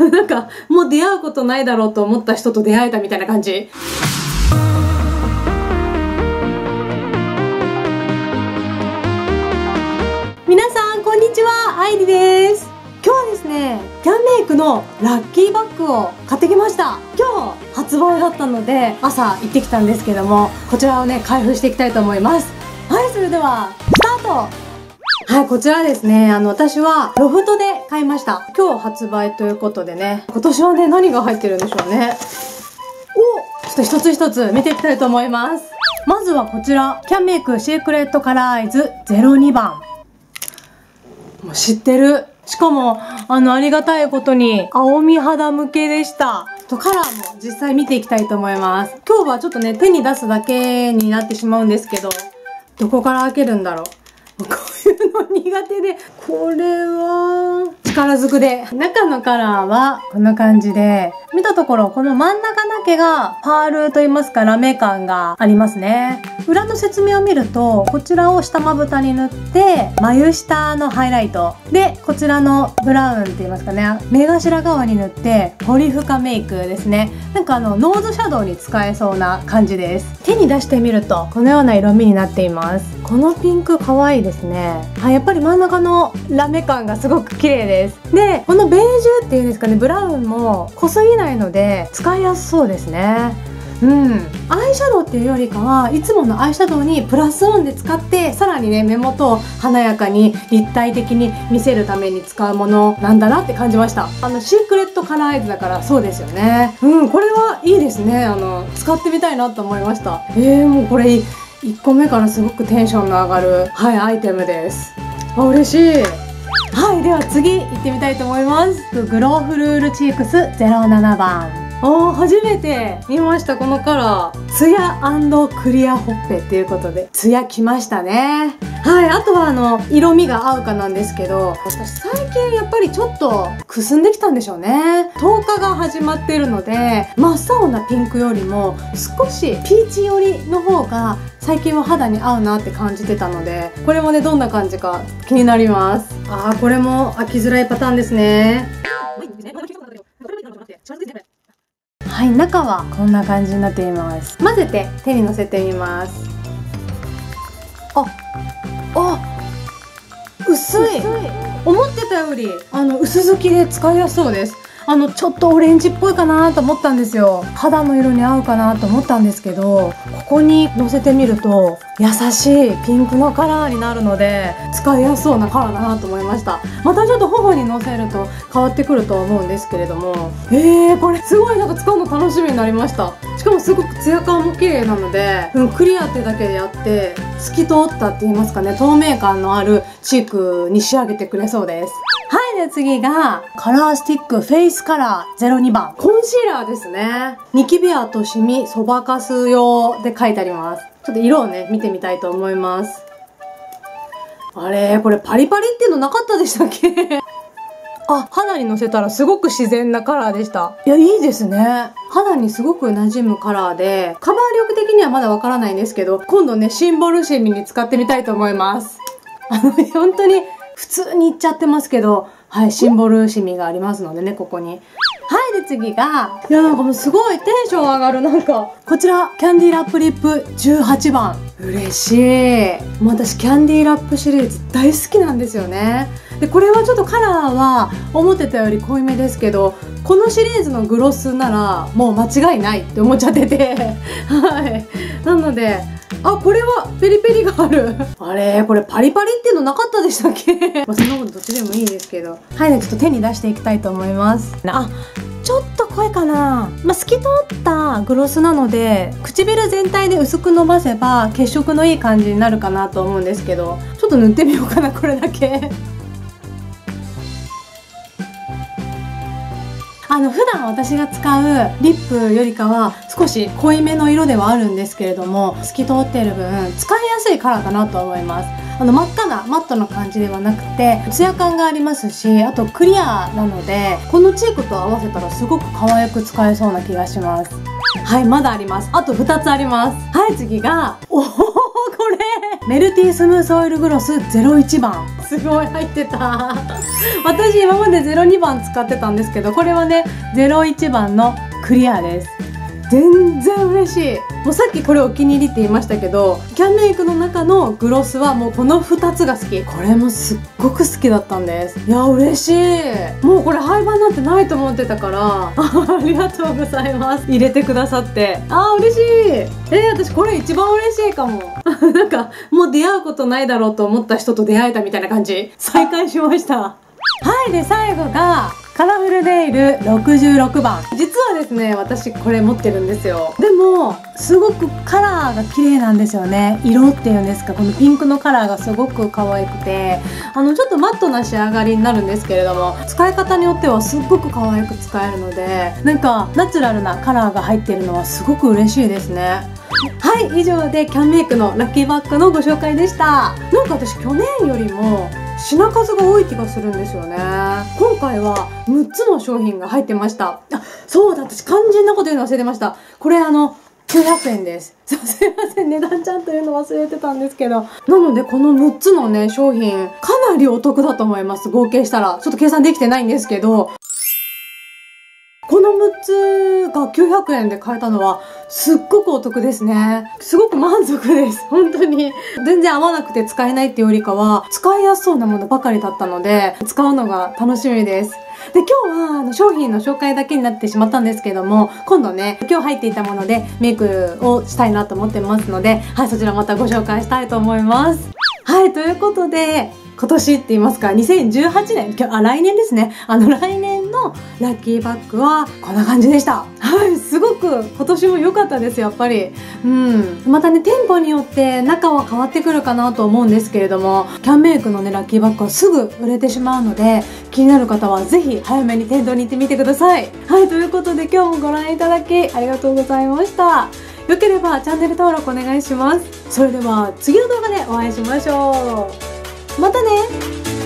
なんかもう出会うことないだろうと思った人と出会えたみたいな感じ。皆さんこんにちは、愛理です。今日はですね、キャンメイクのラッキーバッグを買ってきました。今日発売だったので朝行ってきたんですけども、こちらをね開封していきたいと思います。はい、それではスタート。はい、こちらですね、私はロフトで買いました。今日発売ということでね、今年はね何が入ってるんでしょうね。お、ちょっと一つ一つ見ていきたいと思います。まずはこちら、キャンメイクシークレットカラーアイズ02番。もう知ってる。しかもありがたいことに青み肌向けでした。カラーも実際見ていきたいと思います。今日はちょっとね手に出すだけになってしまうんですけど、どこから開けるんだろう。こういうの苦手で、これは力ずくで。中のカラーはこんな感じで、見たところこの真ん中だけがパールと言いますかラメ感がありますね。裏の説明を見ると、こちらを下まぶたに塗って眉下のハイライトで、こちらのブラウンって言いますかね、目頭側に塗って彫り深メイクですね。なんかノーズシャドウに使えそうな感じです。手に出してみるとこのような色味になっています。このピンク可愛いですね。はい、やっぱり真ん中のラメ感がすごく綺麗です。で、このベージュっていうんですかね、ブラウンも濃すぎないので使いやすそうですね。アイシャドウっていうよりかはいつものアイシャドウにプラスオンで使って、さらにね目元を華やかに立体的に見せるために使うものなんだなって感じました。シークレットカラーアイズだからそうですよね。これはいいですね。使ってみたいなと思いました。もうこれ1個目からすごくテンションが上がる、はい、アイテムです。嬉しい。はい、では次行ってみたいと思います。グローフルールチークス07番。初めて見ました、このカラー。ツヤ&クリアほっぺっていうことで、ツヤきましたね。はい、あとは色味が合うかなんですけど、私最近やっぱりちょっとくすんできたんでしょうね。10日が始まっているので、真っ青なピンクよりも少しピーチ寄りの方が最近は肌に合うなって感じてたので、これもねどんな感じか気になります。これも開きづらいパターンですね。はい、中はこんな感じになっています。混ぜて手にのせてみます。薄い。思ってたより薄付きで使いやすそうです。ちょっとオレンジっぽいかなと思ったんですよ。肌の色に合うかなと思ったんですけど、ここにのせてみると優しいピンクのカラーになるので、使いやすそうなカラーだなと思いました。またちょっと頬にのせると変わってくるとは思うんですけれども、これすごいなんか使うの楽しみになりました。しかもすごくツヤ感も綺麗なので、クリアってだけでやって透き通ったって言いますかね、透明感のあるチークに仕上げてくれそうです。はい、で次がカラースティックフェイスカラー02番。コンシーラーですね。ニキビ跡シミそばかす用で書いてあります。ちょっと色をね見てみたいと思います。これパリパリっていうのなかったでしたっけ？肌にのせたらすごく自然なカラーでした。いや、いいですね。肌にすごく馴染むカラーで、カバー力的にはまだわからないんですけど、今度ねシンボルシミに使ってみたいと思います。本当に普通にいっちゃってますけど、はい、シンボルシミがありますのでね、ここに。はい、で次が、いやなんかもうすごいテンション上がる。なんかこちらキャンディーラップリップ18番。嬉しい。もう私キャンディーラップシリーズ大好きなんですよね。でこれはちょっとカラーは思ってたより濃いめですけど、このシリーズのグロスならもう間違いないって思っちゃっててはい、なのでこれはペリペリがあるこれパリパリっていうのなかったでしたっけ？そんなことどっちでもいいですけど。はい、ちょっと手に出していきたいと思います。ちょっと濃いかな。透き通ったグロスなので、唇全体で薄く伸ばせば血色のいい感じになるかなと思うんですけど、ちょっと塗ってみようかな、これだけ普段私が使うリップよりかは少し濃いめの色ではあるんですけれども、透き通っている分使いやすいカラーかなと思います。真っ赤なマットな感じではなくてツヤ感がありますし、あとクリアなのでこのチークと合わせたらすごく可愛く使えそうな気がします。はい、まだあります。あと2つあります。はい、次がこれメルティースムースオイルグロス01番。すごい入ってた。私今まで02番使ってたんですけど、これはね、01番のクリアです。全然嬉しい。もうさっきこれお気に入りって言いましたけど、キャンメイクの中のグロスはもうこの2つが好き。これもすっごく好きだったんです。いや、嬉しい。もうこれ廃盤なんてないと思ってたから、ありがとうございます。入れてくださって。嬉しい。私これ一番嬉しいかも。なんか、もう出会うことないだろうと思った人と出会えたみたいな感じ。再会しました。はい、で、最後が、カラフルネイル66番。実はですね、私これ持ってるんですよ。でも、すごくカラーが綺麗なんですよね。色っていうんですか、このピンクのカラーがすごく可愛くて、ちょっとマットな仕上がりになるんですけれども、使い方によってはすっごく可愛く使えるので、なんかナチュラルなカラーが入っているのはすごく嬉しいですね。はい、以上でキャンメイクのラッキーバッグのご紹介でした。なんか私去年よりも品数が多い気がするんですよね。今回は6つの商品が入ってました。そうだ、私肝心なこと言うの忘れてました。これ900円です。すいません、値段ちゃんと言うの忘れてたんですけど。なのでこの6つのね、商品、かなりお得だと思います。合計したら。ちょっと計算できてないんですけど、この6つが900円で買えたのはすっごくお得ですね。すごく満足です。本当に。全然合わなくて使えないっていうよりかは、使いやすそうなものばかりだったので、使うのが楽しみです。で、今日は商品の紹介だけになってしまったんですけども、今度ね、今日入っていたものでメイクをしたいなと思ってますので、はい、そちらまたご紹介したいと思います。はい、ということで、今年って言いますか、2018年、来年ですね。来年のラッキーバッグはこんな感じでした。はい、すごく今年も良かったです、やっぱり。またね、店舗によって中は変わってくるかなと思うんですけれども、キャンメイクのね、ラッキーバッグはすぐ売れてしまうので、気になる方はぜひ早めに店頭に行ってみてください。はい、ということで今日もご覧いただきありがとうございました。よければチャンネル登録お願いします。それでは次の動画でお会いしましょう。またね。